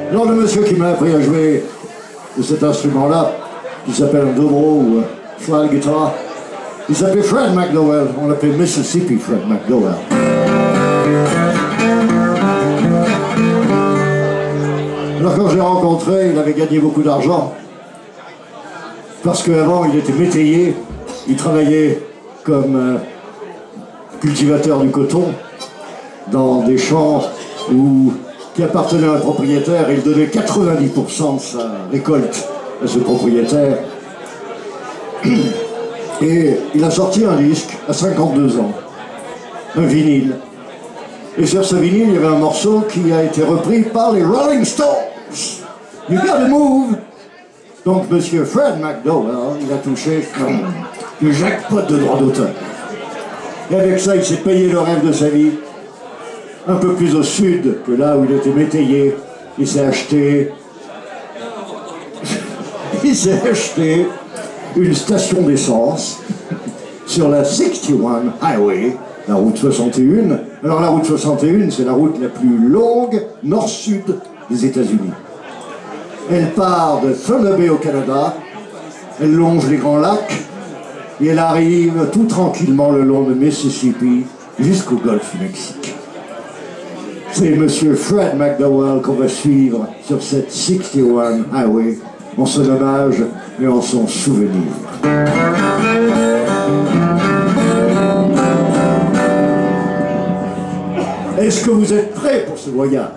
Alors le monsieur qui m'a appris à jouer de cet instrument-là, qui s'appelle un dobro ou slide guitar, il s'appelait Fred McDowell, on l'appelait Mississippi Fred McDowell. Alors quand je l'ai rencontré, il avait gagné beaucoup d'argent, parce qu'avant il était métayer, il travaillait comme cultivateur du coton dans des champs qui appartenaient à un propriétaire, et il donnait 90% de sa récolte à ce propriétaire. Et il a sorti un disque à 52 ans, un vinyle. Et sur ce vinyle, il y avait un morceau qui a été repris par les Rolling Stones. You gotta move. Donc monsieur Fred McDowell, il a touché le jackpot de droit d'auteur. Et avec ça, il s'est payé le rêve de sa vie. Un peu plus au sud que là où il était métayer, il s'est acheté une station d'essence sur la 61 Highway, la route 61. Alors la route 61, c'est la route la plus longue nord-sud des États-Unis. Elle part de Thunder Bay au Canada, elle longe les Grands Lacs et elle arrive tout tranquillement le long de Mississippi jusqu'au golfe du Mexique. C'est monsieur Fred McDowell qu'on va suivre sur cette 61 Highway en son hommage et en son souvenir. Est-ce que vous êtes prêts pour ce voyage?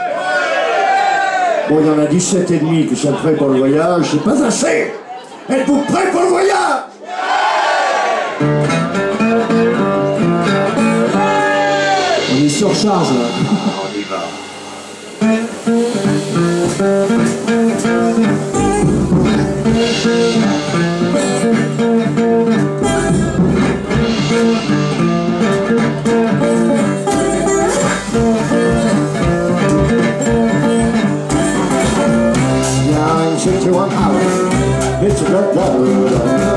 Bon, il y en a 17 et demi qui sont prêts pour le voyage, c'est pas assez. Êtes-vous prêts pour le voyage? On est sur charge là. On y va. Down 61 Highway, it's a dirt road.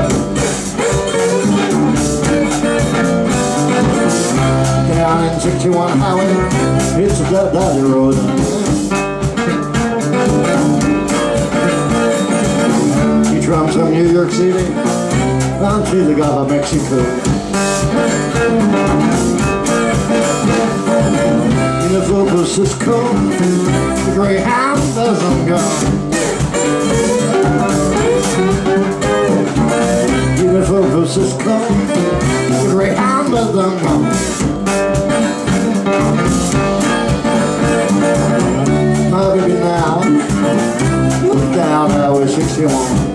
Down 61 Highway, it's a dirt road. He drums from New York City down to the Gulf of Mexico. In the San Cisco, the Greyhound doesn't go. In the San Cisco, the Greyhound doesn't go. My baby now, down Highway 61.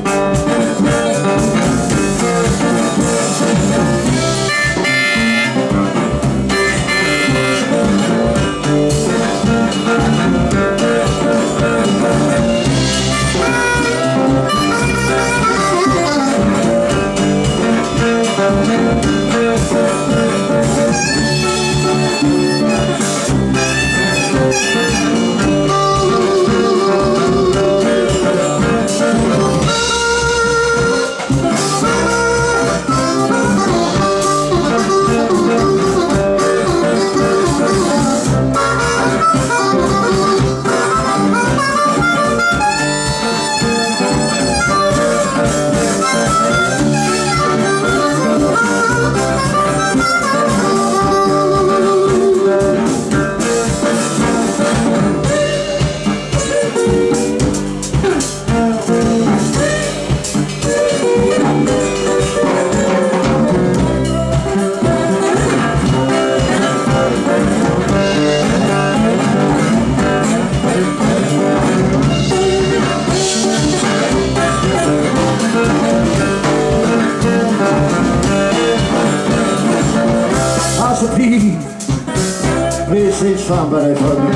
Please sing somebody for me.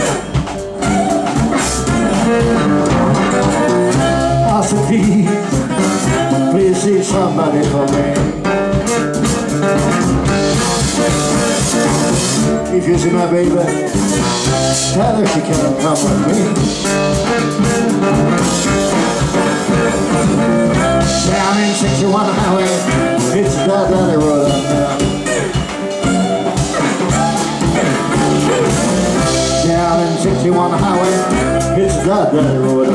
I said, please sing somebody for me. If you see my baby, tell her she can't come with me. Down in 61 Highway, it's that other road up there. Down in 61 Highway, it's not that road.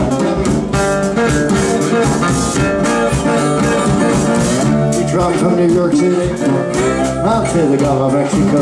He traveled from New York City out to the Gulf of Mexico.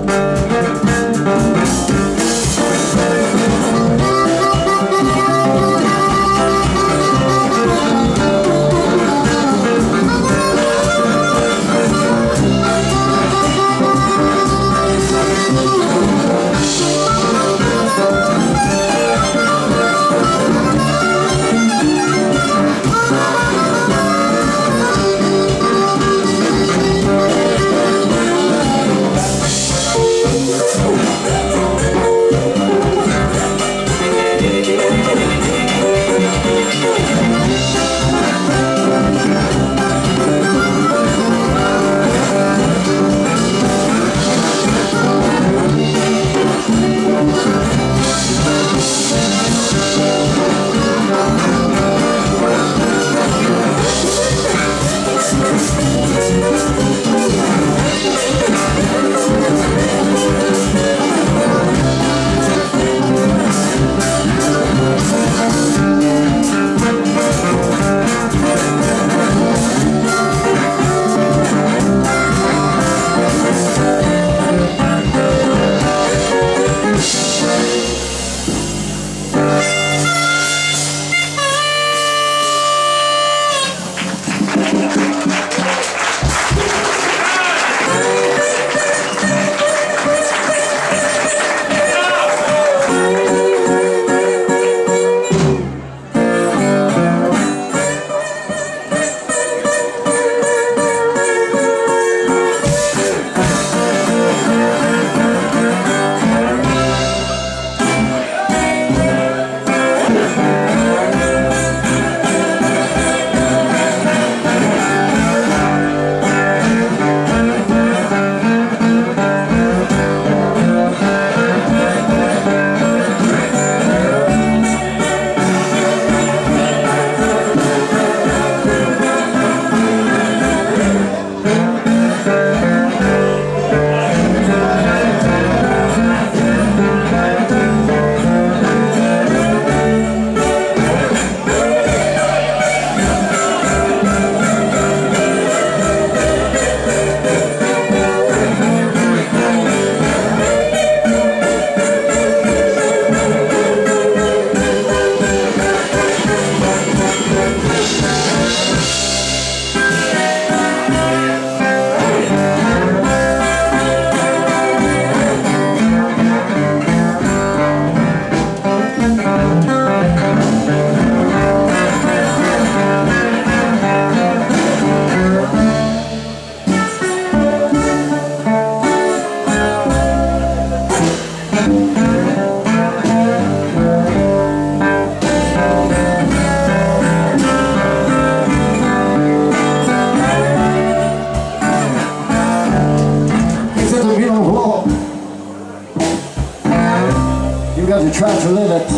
You got to try to live it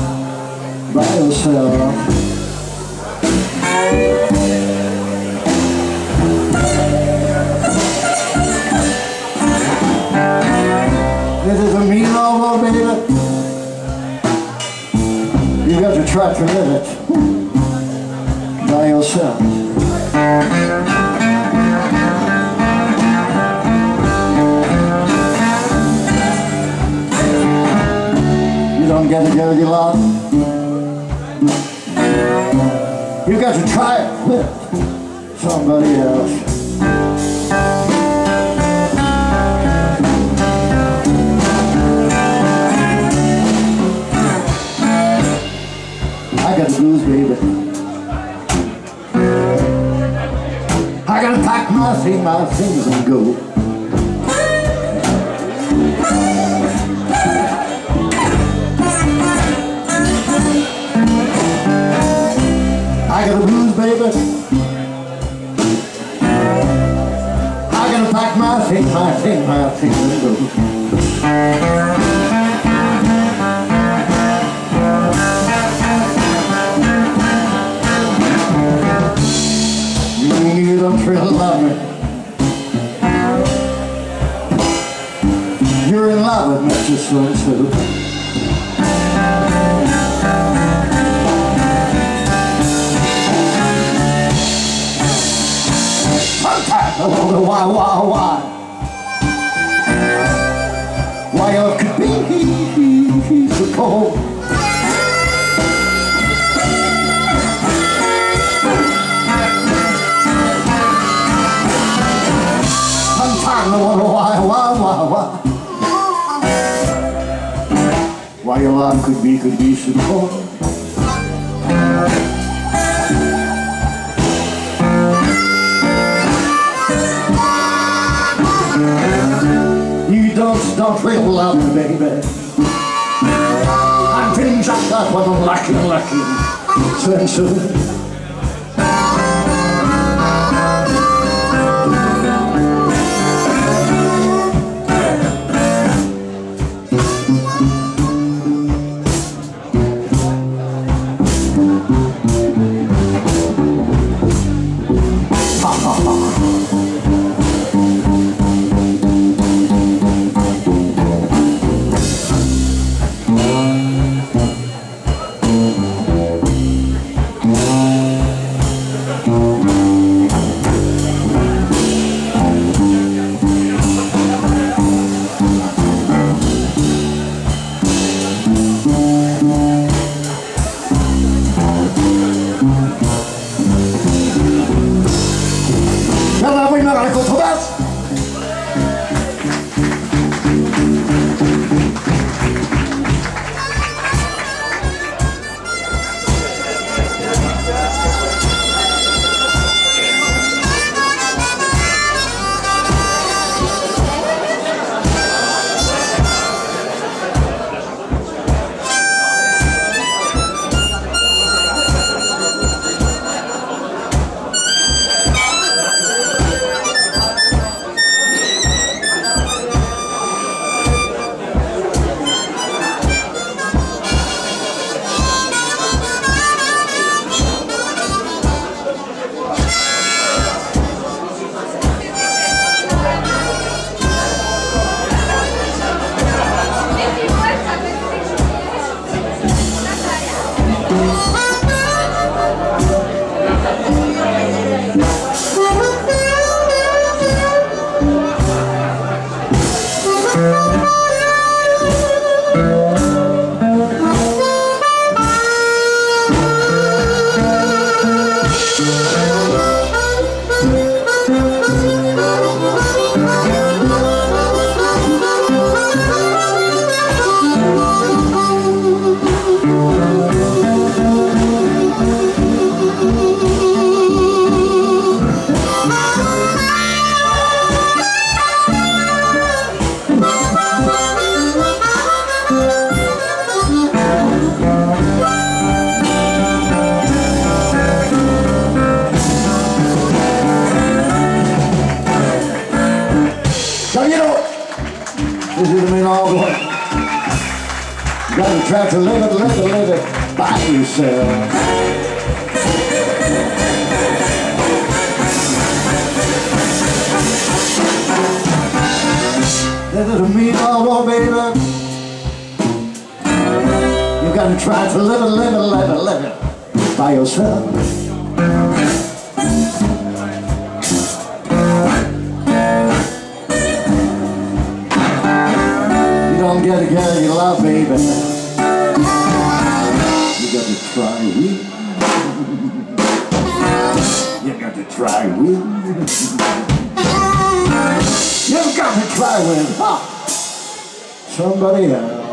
by yourself. This is a mean old baby. You got to try to live it by yourself. You don't get a dirty lot. You got to try it with somebody else. I got the blues, baby. I gotta pack my things and go. I got the blues, baby. I gotta pack my things and go. You don't really love me. You're in love with Mr. So-and-so. I wonder why. Why it could be so cold. Sometimes I wonder why. Why your life could be so cold. You don't really love me, baby. I'm feeling just like when I'm lucky, so. Try to live it by yourself. That doesn't mean all, baby. You gotta try to live it by yourself. You don't get a girl you love, baby. You got to try with. You got to try with. You've got to try with somebody else.